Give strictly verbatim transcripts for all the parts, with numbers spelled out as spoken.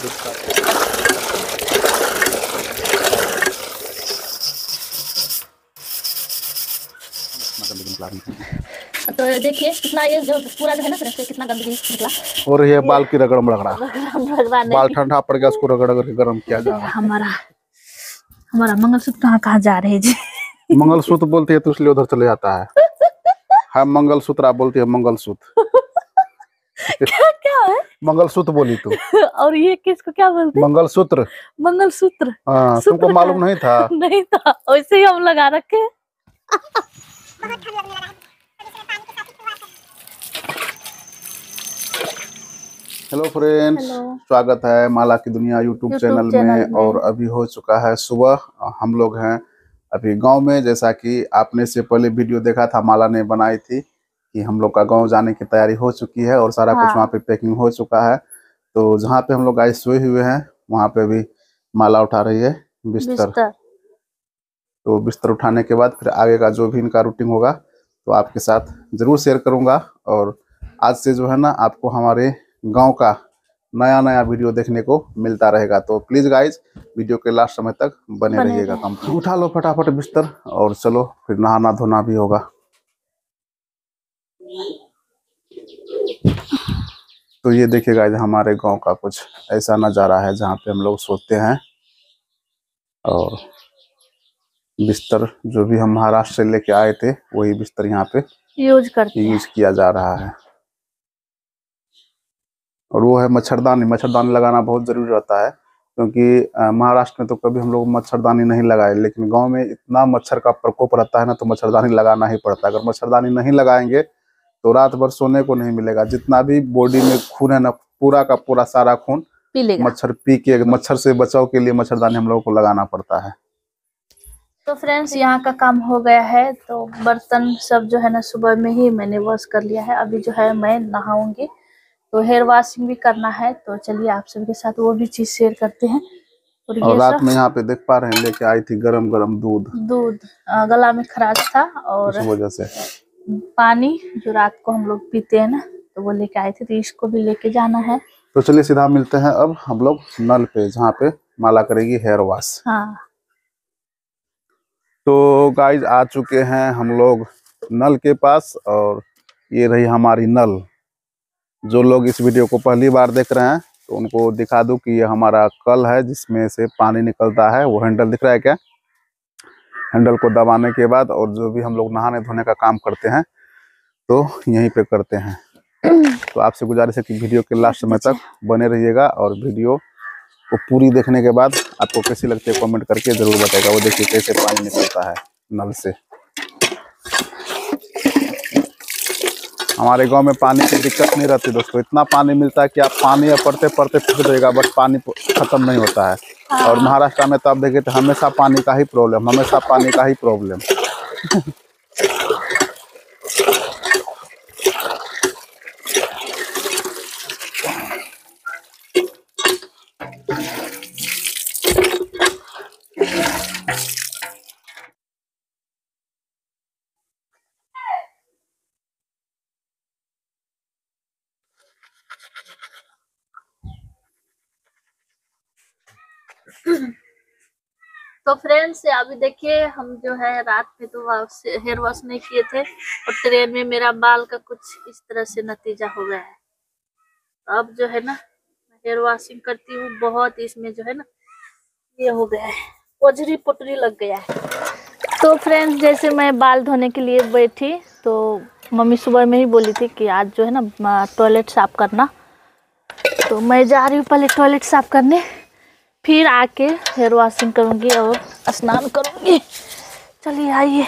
तो देखिए कितना ये जो पूरा जो है ना तरफ से कितना गंदगी निकला। और ये बाल की रगड़ रगड़ा बाल ठंडा पड़ गया, उसको रगड़ रगड़ के गर्म किया जा रहा है। हमारा हमारा मंगलसूत्र कहाँ कहाँ जा रहे हैं जी? मंगलसूत्र बोलती है तो इसलिए उधर चले जाता है। हम मंगलसूत्र, आप बोलती है मंगलसूत्र। क्या क्या है? मंगलसूत्र बोली तू। और ये किसको क्या बोलते हैं? मंगलसूत्र। मंगलसूत्र। हाँ, तुमको मालूम नहीं था? नहीं था, वैसे ही हम लगा रखे। हेलो फ्रेंड्स, स्वागत है माला की दुनिया यूट्यूब चैनल में, में और अभी हो चुका है सुबह। हम लोग हैं अभी गांव में। जैसा कि आपने से पहले वीडियो देखा था, माला ने बनाई थी कि हम लोग का गांव जाने की तैयारी हो चुकी है और सारा हाँ। कुछ वहाँ पे पैकिंग हो चुका है। तो जहाँ पे हम लोग आज सोए हुए हैं वहाँ पे भी माला उठा रही है बिस्तर, बिस्तर। तो बिस्तर उठाने के बाद फिर आगे का जो भी इनका रूटीन होगा तो आपके साथ जरूर शेयर करूंगा। और आज से जो है ना आपको हमारे गांव का नया नया वीडियो देखने को मिलता रहेगा। तो प्लीज गाइज वीडियो के लास्ट समय तक बने, बने रहिएगा। कम उठा लो फटाफट बिस्तर और चलो फिर नहाना धोना भी होगा। तो ये देखिए गाइज हमारे गांव का कुछ ऐसा नज़ारा है जहाँ पे हम लोग सोते हैं और बिस्तर जो भी हम महाराष्ट्र से लेके आए थे वही बिस्तर यहाँ पे यूज करते यूज किया जा रहा है। और वो है मच्छरदानी। मच्छरदानी लगाना बहुत जरूरी रहता है क्योंकि महाराष्ट्र में तो कभी हम लोग मच्छरदानी नहीं लगाए, लेकिन गांव में इतना मच्छर का प्रकोप रहता है ना तो मच्छरदानी लगाना ही पड़ता है। अगर मच्छरदानी नहीं लगाएंगे तो रात भर सोने को नहीं मिलेगा। जितना भी बॉडी में खून है ना, पूरा का पूरा सारा खून पी लेगा। मच्छर पी के मच्छर से बचाव के लिए मच्छरदानी हम लोगों को लगाना पड़ता है। तो फ्रेंड्स यहाँ का काम हो गया है, तो बर्तन सब जो है ना सुबह में ही मैंने वॉश कर लिया है। अभी जो है मैं नहाऊंगी, तो हेयर वॉशिंग भी करना है। तो चलिए आप सबके साथ वो भी चीज शेयर करते हैं। और, और रात में यहाँ पे देख पा रहे हैं लेके आई थी गरम गरम दूध। दूध गला में खराश था और इस वजह से पानी जो रात को हम लोग पीते हैं ना, तो वो लेके आए थे, तो इसको भी लेके जाना है। तो चलिए सीधा मिलते हैं अब हम लोग नल पे, जहाँ पे माला करेगी हेयर वॉश। हाँ। तो गाइज आ चुके हैं हम लोग नल के पास और ये रही हमारी नल। जो लोग इस वीडियो को पहली बार देख रहे हैं तो उनको दिखा दूं कि ये हमारा कल है जिसमें से पानी निकलता है। वो हैंडल दिख रहा है क्या? हैंडल को दबाने के बाद और जो भी हम लोग नहाने धोने का काम करते हैं तो यहीं पे करते हैं। तो आपसे गुजारिश है कि वीडियो के लास्ट समय तक बने रहिएगा और वीडियो को पूरी देखने के बाद आपको कैसी लगती है कमेंट करके जरूर बताएगा। वो देखिए कैसे पानी निकलता है नल से। हमारे गांव में पानी की दिक्कत नहीं रहती दोस्तों। इतना पानी मिलता है कि आप पानी या पढ़ते पढ़ते फिर रहेगा, बट पानी खत्म नहीं होता है। और महाराष्ट्र में तो आप देखिए तो हमेशा पानी का ही प्रॉब्लम, हमेशा पानी का ही प्रॉब्लम। तो फ्रेंड्स अभी देखिए हम जो है रात में तो हेयर वॉश नहीं किए थे और ट्रेन में मेरा बाल का कुछ इस तरह से नतीजा हो गया है। तो अब जो है ना हेयर वॉशिंग करती हूँ। बहुत इसमें जो है ना ये हो गया है, पोजरी पोटरी लग गया है। तो फ्रेंड्स जैसे मैं बाल धोने के लिए बैठी तो मम्मी सुबह में ही बोली थी कि आज जो है ना टॉयलेट साफ करना। तो मैं जा रही हूँ पहले टॉयलेट साफ करने, फिर आके हेयर वॉशिंग करूंगी और स्नान करूंगी। चलिए आइए।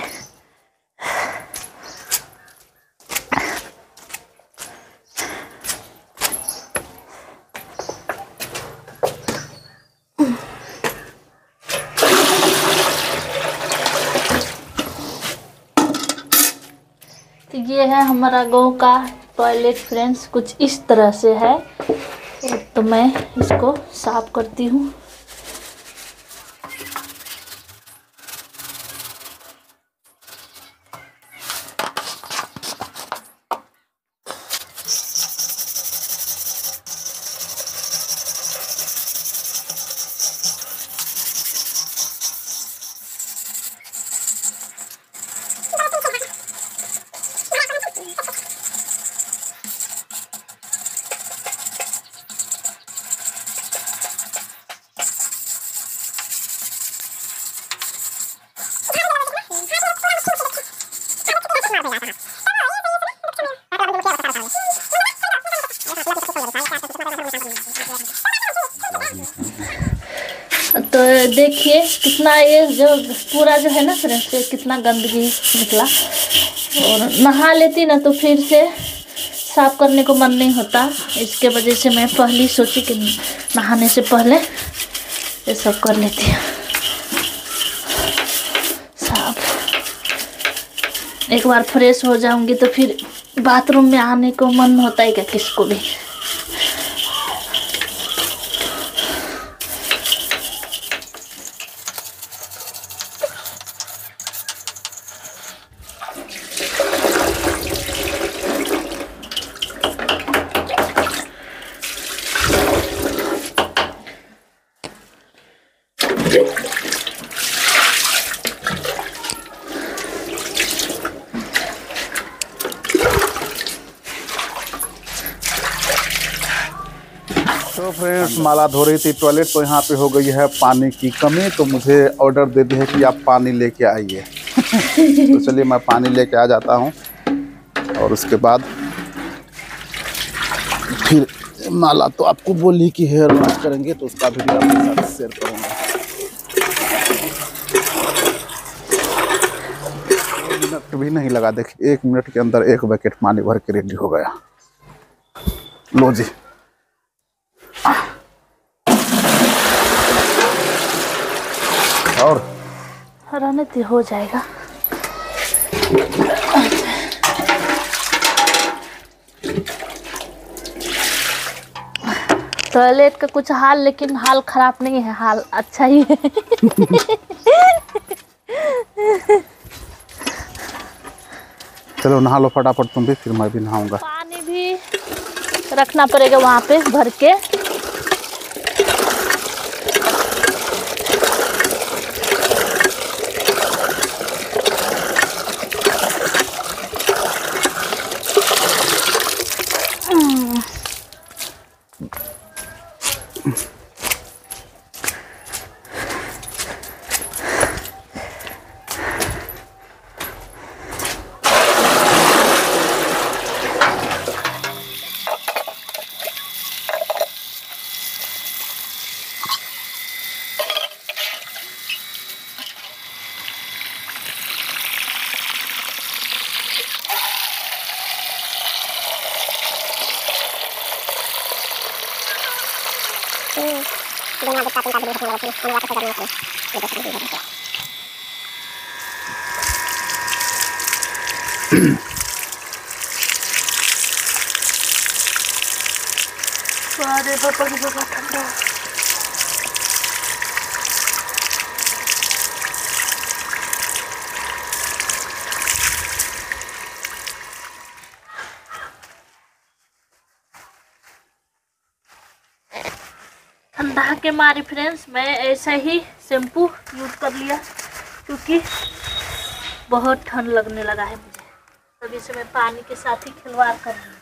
तो ये है हमारा गांव का टॉयलेट फ्रेंड्स, कुछ इस तरह से है। तो मैं इसको साफ करती हूँ। तो देखिए कितना ये जो पूरा जो है ना फ्रेंड्स, कितना गंदगी निकला। और नहा लेती ना तो फिर से साफ करने को मन नहीं होता। इसके वजह से मैं पहले सोची कि नहाने से पहले ये सब कर लेती हूँ साफ। एक बार फ्रेश हो जाऊंगी तो फिर बाथरूम में आने को मन होता है क्या किसको भी। तो फ्रेंड्स माला धो रही थी टॉयलेट, तो यहाँ पे हो गई है पानी की कमी, तो मुझे ऑर्डर दे दी है कि आप पानी लेके आइए। तो चलिए मैं पानी लेके आ जाता हूँ और उसके बाद फिर माला तो आपको बोली कि हेयर वॉश करेंगे, तो उसका वीडियो आपके साथ शेयर करूँगा। एक मिनट भी नहीं लगा, देखिए एक मिनट के अंदर एक बकेट पानी भर के रेडी हो गया। लो जी, और रहने तो हो जाएगा। टॉयलेट का कुछ हाल, लेकिन हाल खराब नहीं है, हाल अच्छा ही है। चलो नहा लो फटाफट तुम भी, फिर मैं भी नहाऊंगा। पानी भी रखना पड़ेगा वहाँ पे भर के। अरे पापा की जगह ठंडा। ठंडा के मारे फ्रेंड्स मैं ऐसा ही शैम्पू यूज कर लिया, क्योंकि बहुत ठंड लगने लगा है मुझे। तभी से मैं पानी के साथ ही खिलवाड़ कर रही हूँ।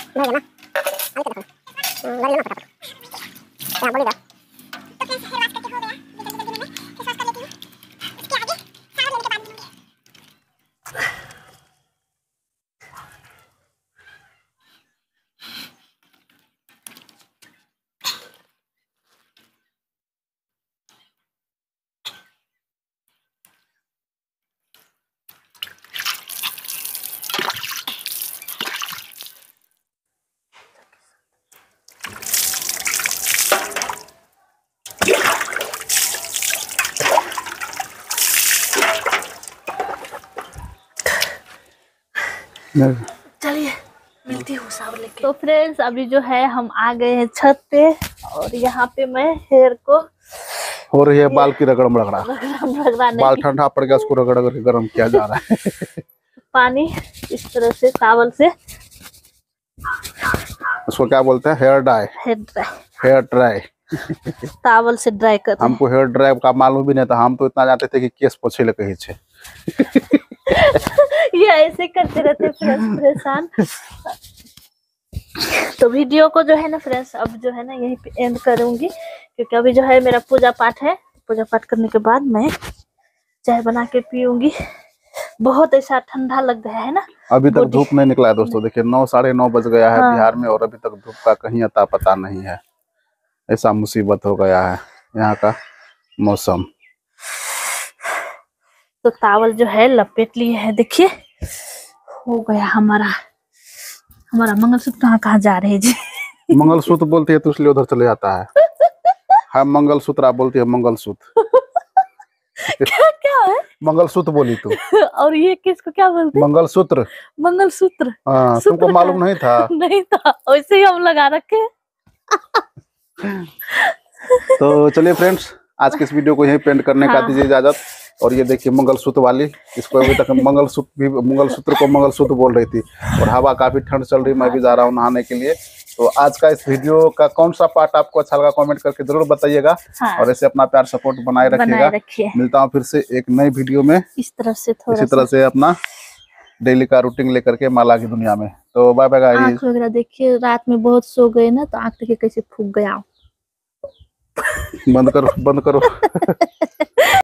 चलिए मिलती हूँ सावर लेके। तो फ्रेंड्स अभी जो है हम आ गए हैं छत पे और यहाँ पे मैं हेयर को हो रही है बाल की रगड़ रगड़ा। बाल की ठंडा पड़ गया, उसको रगड़ रगड़ के गर्म किया जा रहा है। पानी इस तरह से टॉवल से, उसको क्या बोलते हैं? Hair dry. Hair dry hair dry towel से ड्राई कर। हमको हेयर ड्राई का मालूम भी नहीं था, हम तो इतना जानते थे कि केस पोछे ले कहीं छे। ये ऐसे करते रहते परेशान। तो वीडियो को जो है ना फ्रेंड्स अब जो है ना यहीं पे एंड करूंगी, क्योंकि अभी जो है मेरा पूजा पाठ है। पूजा पाठ करने के बाद मैं चाय बना के पीऊंगी। बहुत ऐसा ठंडा लग रहा है ना। अभी तक धूप नहीं निकला है दोस्तों, देखिए नौ साढ़े नौ बज गया है हाँ। बिहार में और अभी तक धूप का कहीं अता पता नहीं है। ऐसा मुसीबत हो गया है यहाँ का मौसम। तो टावल जो है लपेट लिए है, देखिए हो गया हमारा। हमारा मंगलसूत्र कहाँ कहाँ जा रहे हैं जी? मंगलसूत्र बोलती है तो इसलिए उधर चले जाता है। हम मंगलसूत्र, आप बोलती है मंगलसूत्र। क्या क्या है? मंगलसूत्र बोली तू। और ये किसको क्या बोलते हैं? मंगलसूत्र। मंगलसूत्र। हाँ, तुमको मालूम नहीं था? नहीं था, वैसे ही हम लगा रखे। तो चलिए फ्रेंड्स, आज के इस वीडियो को यहीं पेंट करने हाँ। का दीजिए इजाजत। और ये देखिए मंगलसूत्र वाली, इसको अभी तक मंगलसूत्र भी मंगलसूत्र को मंगलसूत्र बोल रही थी। और हवा काफी ठंड चल रही, मैं भी जा रहा हूँ नहाने के लिए। तो आज का इस वीडियो का कौन सा पार्ट आपको अच्छा लगा कमेंट करके जरूर बताइएगा। हाँ। और ऐसे अपना प्यार सपोर्ट बनाए रखिएगा। मिलता हूँ फिर से एक नई वीडियो में इस तरह से थोड़ा इसी तरह से अपना डेली का रूटीन लेकर के माला की दुनिया में। तो बाय बाय गाइस। आँख वगैरह देखिए, रात में बहुत सो गए ना, तो आँख देखिए कैसे फूक गया। बंद करो बंद करो।